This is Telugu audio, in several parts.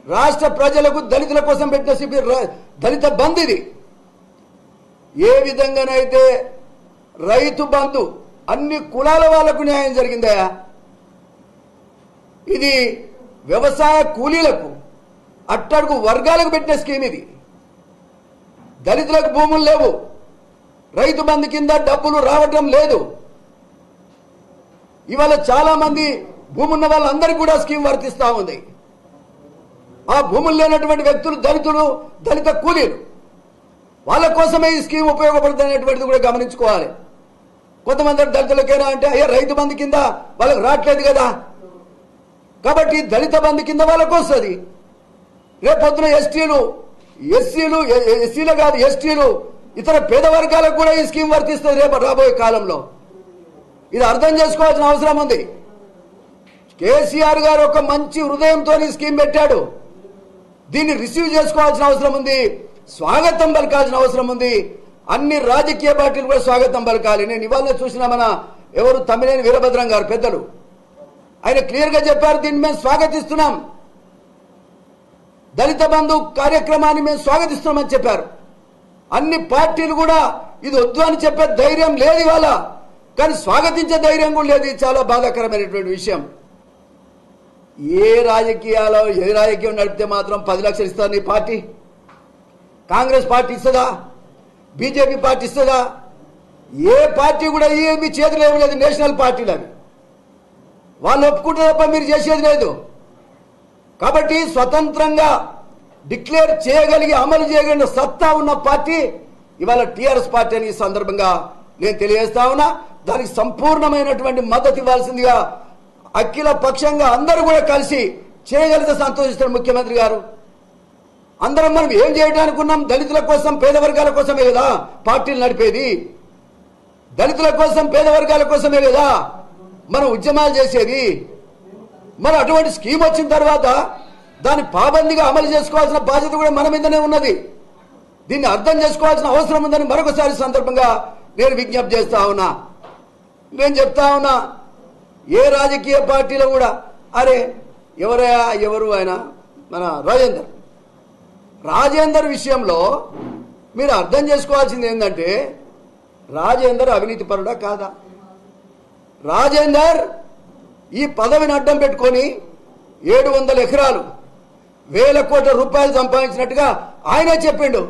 రాష్ట్ర ప్రజలకు దళితుల కోసం పెట్టిన శిబిర్ దళిత బంధు ఇది. ఏ విధంగానైతే రైతు బంధు అన్ని కులాల వాళ్లకు న్యాయం జరిగిందయా, ఇది వ్యవసాయ కూలీలకు అట్టడుగు వర్గాలకు పెట్టిన స్కీమ్ ఇది. దళితులకు భూములు లేవు, రైతు బంధు కింద డబ్బులు రావటం లేదు. ఇవాళ చాలా మంది భూమి ఉన్న వాళ్ళందరికీ కూడా స్కీమ్ వర్తిస్తూ ఉంది. ఆ భూములు లేనటువంటి వ్యక్తులు దళితులు, దళిత కూలీలు, వాళ్ళ కోసమే ఈ స్కీమ్ ఉపయోగపడుతుంది అనేటువంటిది కూడా గమనించుకోవాలి. కొంతమంది దళితులకైనా అంటే అయ్యా రైతు బంధు కింద వాళ్ళకి రావట్లేదు కదా, కాబట్టి దళిత బంధు కింద వాళ్ళకు వస్తుంది. రేపొద్దున ఎస్సీలు కాదు ఎస్టీలు ఇతర పేద వర్గాలకు కూడా ఈ స్కీమ్ వర్తిస్తుంది రేపు రాబోయే కాలంలో. ఇది అర్థం చేసుకోవాల్సిన అవసరం ఉంది. కేసీఆర్ గారు ఒక మంచి హృదయంతో ఈ స్కీమ్ పెట్టాడు. దీన్ని రిసీవ్ చేసుకోవాల్సిన అవసరం ఉంది, స్వాగతం పలకాల్సిన అవసరం ఉంది. అన్ని రాజకీయ పార్టీలు కూడా స్వాగతం పలకాలి. నేను ఇవాళ చూసిన మన ఎవరు తమ్మినేని వీరభద్రం గారు పెద్దలు, ఆయన క్లియర్ గా చెప్పారు, దీన్ని మేము స్వాగతిస్తున్నాం, దళిత బంధు కార్యక్రమాన్ని మేము స్వాగతిస్తున్నామని చెప్పారు. అన్ని పార్టీలు కూడా ఇది వద్దు అని చెప్పే ధైర్యం లేదు ఇవాళ, కానీ స్వాగతించే ధైర్యం కూడా లేదు. ఇది చాలా బాధాకరమైనటువంటి విషయం. ఏ రాజకీయం నడిపితే మాత్రం 10 లక్షలు ఇస్తారు నీ పార్టీ? కాంగ్రెస్ పార్టీ ఇస్తుందా? బీజేపీ పార్టీ ఇస్తుందా? ఏ పార్టీ కూడా మీ చేతిలో ఏమి లేదు. నేషనల్ పార్టీలు అవి, వాళ్ళు ఒప్పుకుంటే తప్ప మీరు చేసేది లేదు. కాబట్టి స్వతంత్రంగా డిక్లేర్ చేయగలిగి అమలు చేయగలిగిన సత్తా ఉన్న పార్టీ ఇవాళ టీఆర్ఎస్ పార్టీ అని ఈ సందర్భంగా నేను తెలియజేస్తా ఉన్నా. దానికి సంపూర్ణమైనటువంటి మద్దతు ఇవ్వాల్సిందిగా అఖిల పక్షంగా అందరూ కూడా కలిసి చేయగలిగితే సంతోషిస్తారు ముఖ్యమంత్రి గారు. అందరం మనం ఏం చేయడానికి ఉన్నాం? దళితుల కోసం, పేద వర్గాల కోసమే కదా పార్టీలు నడిపేది. దళితుల కోసం, పేద వర్గాల కోసమే కదా మనం ఉద్యమాలు చేసేది. మరి అటువంటి స్కీమ్ వచ్చిన తర్వాత దాన్ని పాబందీగా అమలు చేసుకోవాల్సిన బాధ్యత కూడా మన మీదనే ఉన్నది. దీన్ని అర్థం చేసుకోవాల్సిన అవసరం ఉందని మరొకసారి సందర్భంగా నేను విజ్ఞప్తి చేస్తా ఉన్నా. నేను చెప్తా ఉన్నా, ఏ రాజకీయ పార్టీలో కూడా అరే ఎవరు ఆయన మన రాజేందర్ విషయంలో మీరు అర్థం చేసుకోవాల్సింది ఏంటంటే, రాజేందర్ అవినీతి పరుడా కాదా? రాజేందర్ ఈ పదవిని అడ్డం పెట్టుకొని 700 ఎకరాలు 1000 కోట్ల రూపాయలు సంపాదించినట్టుగా ఆయనే చెప్పిండు.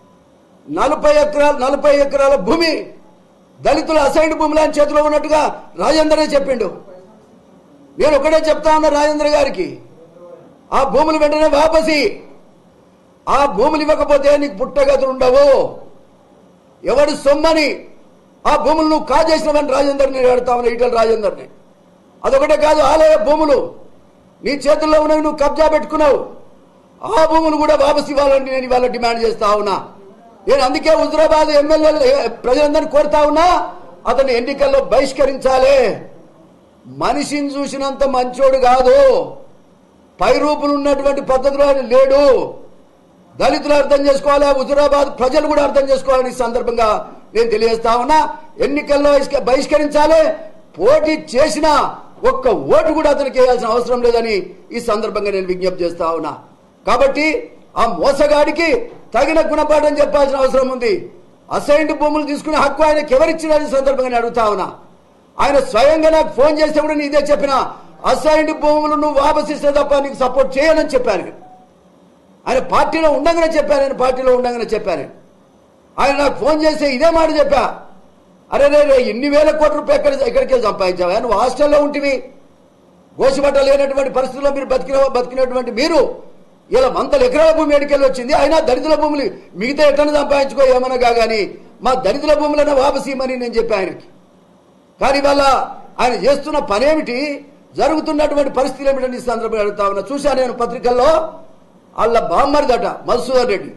40 ఎకరాల భూమి దళితుల అసైన్డ్ భూములు ఆయన చేతిలో ఉన్నట్టుగా రాజేందరే చెప్పిండు. నేను ఒకటే చెప్తా ఉన్నా రాజేంద్ర గారికి, ఆ భూములు వెంటనే వాపసి, ఆ భూములు ఇవ్వకపోతే నీకు పుట్టగతులు ఉండవు. ఎవడు సొమ్మని ఆ భూములు నువ్వు కాజేసినవని రాజేందర్ నేను అడుగుతా ఉన్నా, ఈటల రాజేందర్ని. అదొకటే కాదు, ఆలయ భూములు నీ చేతుల్లో ఉన్నవి నువ్వు కబ్జా పెట్టుకున్నావు, ఆ భూములు కూడా వాపసు ఇవ్వాలని నేను ఇవాళ డిమాండ్ చేస్తా ఉన్నా. నేను అందుకే హుజురాబాద్ ఎమ్మెల్యే ప్రజలందరినీ కోరుతా ఉన్నా, అతన్ని ఎన్నికల్లో బహిష్కరించాలి. మనిషిని చూసినంత మంచోడు కాదు, పై రూపులు ఉన్నటువంటి పద్ధతిలో లేడు. దళితులు అర్థం చేసుకోవాలి, హుజురాబాద్ ప్రజలు కూడా అర్థం చేసుకోవాలని సందర్భంగా నేను తెలియజేస్తా ఉన్నా. ఎన్నికల్లో బహిష్కరించాలి, పోటీ చేసిన ఒక్క ఓటు కూడా అతనికి వేయాల్సిన అవసరం లేదని ఈ సందర్భంగా నేను విజ్ఞప్తి చేస్తా ఉన్నా. కాబట్టి ఆ మోసగాడికి తగిన గుణపాఠం చెప్పాల్సిన అవసరం ఉంది. అసైన్డ్ భూములు తీసుకునే హక్కు ఆయనకి ఎవరిచ్చినారని సందర్భంగా నేను అడుగుతా ఉన్నా. ఆయన స్వయంగా నాకు ఫోన్ చేస్తే కూడా నేను ఇదే చెప్పిన, అసైన్డ్ భూములు నువ్వు వాపసిస్తే తప్ప నీకు సపోర్ట్ చేయనని చెప్పాను. ఆయన పార్టీలో ఉండగానే చెప్పాను. ఆయన నాకు ఫోన్ చేసి ఇదే మాట చెప్పా, అరే ఇన్ని 1000 కోట్ల రూపాయలు ఎక్కడికి సంపాదించావా? నువ్వు హాస్టల్లో ఉంటివి, గోసిబట్ట లేనటువంటి పరిస్థితుల్లో మీరు బతికినటువంటి మీరు ఇలా 100 ఎకరాల భూమి ఎడికెళ్ళి వచ్చింది. అయినా దళితుల భూములు మిగతా ఎట్లా సంపాదించుకో ఏమనగా కానీ మా దళితుల భూములను వాపసీయమని నేను చెప్పి ఆయనకి. కానీ వాళ్ళ ఆయన చేస్తున్న పనేమిటి, జరుగుతున్నటువంటి పరిస్థితులు ఏమిటని ఈ సందర్భంగా అడుగుతా ఉన్నా. చూశాను నేను పత్రికల్లో, వాళ్ళ బామ్మరిదట మధుసూదన్ రెడ్డి,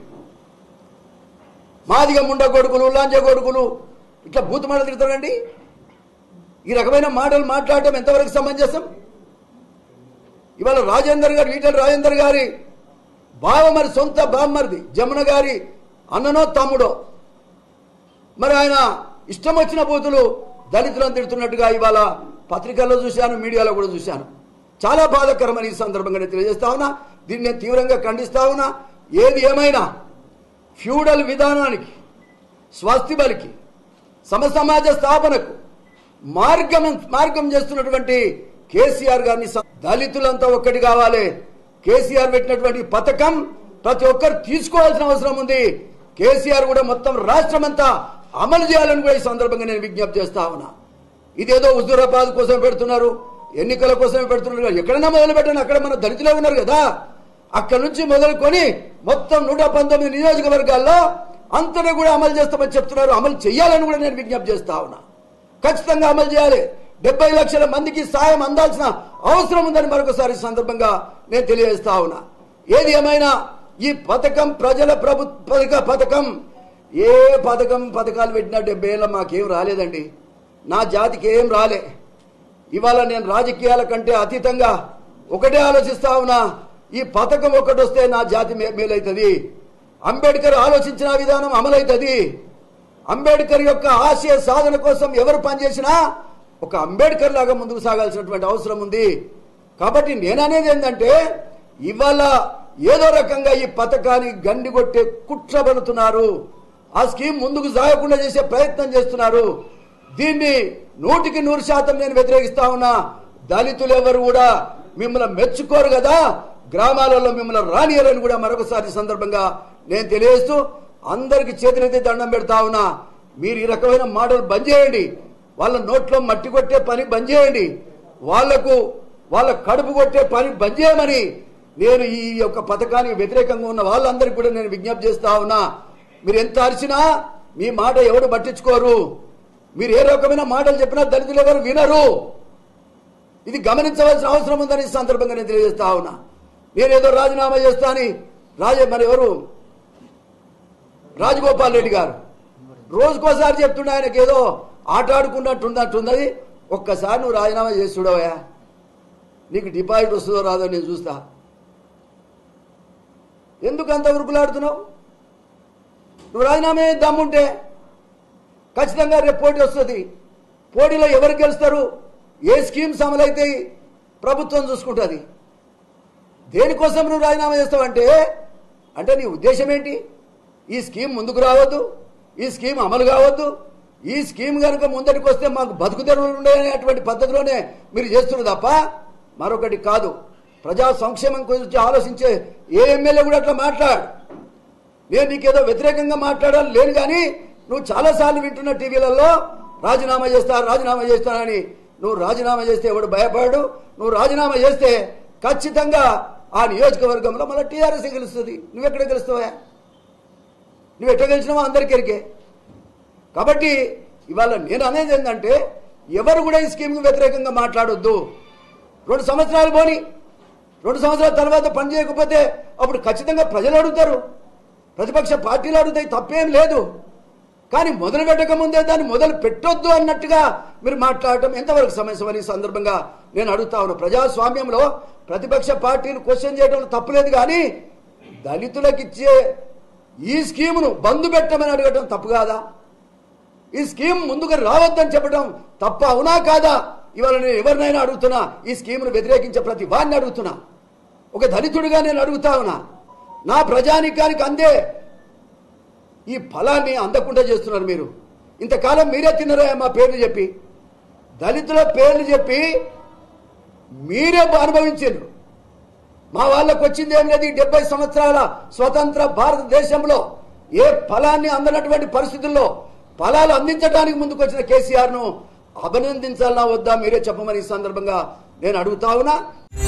మాదిగ ముండ కొడుకులు, లాంజ కొడుకులు ఇట్లా బూతు మాటలు తిడతారండి. ఈ రకమైన మాటలు మాట్లాడటం ఎంతవరకు సమంజసం? ఇవాళ రాజేందర్ గారు, ఈటల రాజేందర్ గారి బావమరి, సొంత బామ్మరిది జమున గారి అన్ననో తమ్ముడో, మరి ఆయన ఇష్టం వచ్చిన బూతులు దళితులను తిడుతున్నట్టుగా ఇవాళ పత్రికల్లో చూశాను, మీడియాలో కూడా చూశాను. చాలా బాధాకరమని ఈ సందర్భంగా నేను తెలియజేస్తా ఉన్నా. దీన్ని నేను తీవ్రంగా ఖండిస్తా ఉన్నా. ఏది ఏమైనా ఫ్యూడల్ విధానానికి, స్వస్తి బలికి, సమసమాజ స్థాపనకు మార్గం చేస్తున్నటువంటి కేసీఆర్ గారిని దళితులంతా ఒక్కటి కావాలి. కేసీఆర్ పెట్టినటువంటి పథకం ప్రతి ఒక్కరు తీసుకోవాల్సిన అవసరం ఉంది. కేసీఆర్ కూడా మొత్తం రాష్ట్రం అంతా అమలు చేయాలని కూడా ఈ సందర్భంగా నేను విజ్ఞప్తి చేస్తా ఉన్నా. ఇదేదో హుజూరాబాద్ కోసం పెడుతున్నారు, ఎన్నికల కోసమే పెడుతున్నారు. ఎక్కడైనా మొదలు పెట్టండి, అక్కడ మన దళితులే ఉన్నారు కదా. అక్కడ నుంచి మొదలుకొని మొత్తం 119 నియోజకవర్గాల్లో అంతటా కూడా అమలు చేస్తామని చెప్తున్నారు. అమలు చేయాలని కూడా నేను విజ్ఞప్తి చేస్తా ఉన్నా. ఖచ్చితంగా అమలు చేయాలి. 70 లక్షల మందికి సాయం అందాల్సిన అవసరం ఉందని మరొకసారి సందర్భంగా నేను తెలియజేస్తా ఉన్నా. ఏది ఏమైనా ఈ పథకం ప్రజల పథకం, ఏ పథకాలు పెట్టినా 70 ఏళ్ళ మాకేం రాలేదండి. నా జాతికి ఏం రాలే. ఇవాళ నేను రాజకీయాల కంటే అతీతంగా ఒకటే ఆలోచిస్తా ఉన్నా, ఈ పథకం ఒకటి వస్తే నా జాతి మేలవుతుంది. అంబేద్కర్ ఆలోచించిన విధానం అమలవుతుంది. అంబేద్కర్ యొక్క ఆశయ సాధన కోసం ఎవరు పనిచేసినా ఒక అంబేద్కర్ లాగా ముందుకు సాగాల్సినటువంటి అవసరం ఉంది. కాబట్టి నేననేది ఏంటంటే, ఇవాళ ఏదో రకంగా ఈ పథకాన్ని గండిగొట్టే కుట్ర పడుతున్నారు. ఆ స్కీమ్ ముందుకు సాగకుండా చేసే ప్రయత్నం చేస్తున్నారు. దీన్ని 100% నేను వ్యతిరేకిస్తా ఉన్నా. దళితులు ఎవరు కూడా మిమ్మల్ని మెచ్చుకోరు కదా, గ్రామాలలో మిమ్మల్ని రానియరని కూడా మరొకసారి సందర్భంగా నేను తెలియజేస్తూ అందరికి చేతులైతే దండం పెడతా ఉన్నా. మీరు ఈ రకమైన మాటలు బంద్ చేయండి. వాళ్ళ నోట్లో మట్టి కొట్టే పని బంద్ చేయండి. వాళ్ళ కడుపు కొట్టే పని బంద్ చేయమని నేను ఈ యొక్క పథకానికి వ్యతిరేకంగా ఉన్న వాళ్ళందరికీ కూడా నేను విజ్ఞప్తి చేస్తా ఉన్నా. మీరు ఎంత అరిచినా మీ మాట ఎవరు పట్టించుకోరు. మీరు ఏ రకమైన మాటలు చెప్పినా దళితులు ఎవరు వినరు. ఇది గమనించవలసిన అవసరం ఉందని ఈ సందర్భంగా నేను తెలియజేస్తా ఉన్నా. నేనేదో రాజీనామా చేస్తా అని మరి ఎవరు రాజగోపాల్ రెడ్డి గారు రోజుకోసారి చెప్తుండే, ఆయనకి ఏదో ఆట ఆడుకున్నట్టున్నది. ఒక్కసారి నువ్వు రాజీనామా చేసి చూడవయా, నీకు డిపాజిట్ వస్తుందో రాదో నేను చూస్తా. ఎందుకు అంత ఉరుకులాడుతున్నావు? నువ్వు రాజీనామా దమ్ముంటే ఖచ్చితంగా రేపు పోటీ వస్తుంది. పోటీలో ఎవరు గెలుస్తారు, ఏ స్కీమ్స్ అమలైతాయి ప్రభుత్వం చూసుకుంటుంది. దేనికోసం నువ్వు రాజీనామా చేస్తావంటే నీ ఉద్దేశం ఏంటి? ఈ స్కీమ్ ముందుకు రావద్దు, ఈ స్కీమ్ అమలు కావద్దు, ఈ స్కీమ్ కనుక ముందరికి వస్తే మాకు బతుకు తెరువులు ఉండేటువంటి పద్ధతిలోనే మీరు చేస్తున్నారు తప్ప మరొకటి కాదు. ప్రజా సంక్షేమం గురించి ఆలోచించే ఏ ఎమ్మెల్యే కూడా అట్లా మాట్లాడు. నేను నీకేదో వ్యతిరేకంగా మాట్లాడాలి లేను, కానీ నువ్వు చాలాసార్లు వింటున్న టీవీలలో రాజీనామా చేస్తానని. నువ్వు రాజీనామా చేస్తే ఎవడు భయపడు. నువ్వు రాజీనామా చేస్తే ఖచ్చితంగా ఆ నియోజకవర్గంలో మళ్ళీ టీఆర్ఎస్ గెలుస్తుంది. నువ్వెక్కడ గెలుస్తావా? నువ్వు ఎట్లా గెలిచినావో అందరికీ ఎరికే. కాబట్టి ఇవాళ నేను అనేది ఏంటంటే, ఎవరు కూడా ఈ స్కీమ్కి వ్యతిరేకంగా మాట్లాడొద్దు. 2 సంవత్సరాలు పోని, 2 సంవత్సరాల తర్వాత పని చేయకపోతే అప్పుడు ఖచ్చితంగా ప్రజలు అడుగుతారు, ప్రతిపక్ష పార్టీలు అడుగుతాయి, తప్పేం లేదు. కానీ మొదలు పెట్టక ముందే దాన్ని మొదలు పెట్టొద్దు అన్నట్టుగా మీరు మాట్లాడటం ఎంతవరకు సమస్య ఈ సందర్భంగా నేను అడుగుతా ఉన్నా. ప్రజాస్వామ్యంలో ప్రతిపక్ష పార్టీలు క్వశ్చన్ చేయడంలో తప్పులేదు, కానీ దళితులకు ఇచ్చే ఈ స్కీమును బంద్ పెట్టమని అడగటం తప్పు కాదా? ఈ స్కీమ్ ముందుకు రావద్దని చెప్పడం తప్ప అవునా కాదా? ఇవాళ నేను ఎవరినైనా అడుగుతున్నా, ఈ స్కీమును వ్యతిరేకించే ప్రతి వారిని అడుగుతున్నా. ఒక దళితుడిగా నేను అడుగుతా ఉన్నా. నా ప్రజానీకానికి అందే ఈ ఫలాన్ని అందకుండా చేస్తున్నారు మీరు. ఇంతకాలం మీరే తిన్నారా మా పేర్లు చెప్పి, దళితుల పేర్లు చెప్పి మీరే అనుభవించారు. మా వాళ్ళకు వచ్చింది ఏం లేదు. 70 సంవత్సరాల స్వతంత్ర భారతదేశంలో ఏ ఫలాన్ని అందనటువంటి పరిస్థితుల్లో ఫలాలు అందించడానికి ముందుకు వచ్చిన కేసీఆర్ను అభినందించాలన్నా వద్దా మీరే చెప్పమని ఈ సందర్భంగా నేను అడుగుతా ఉన్నా.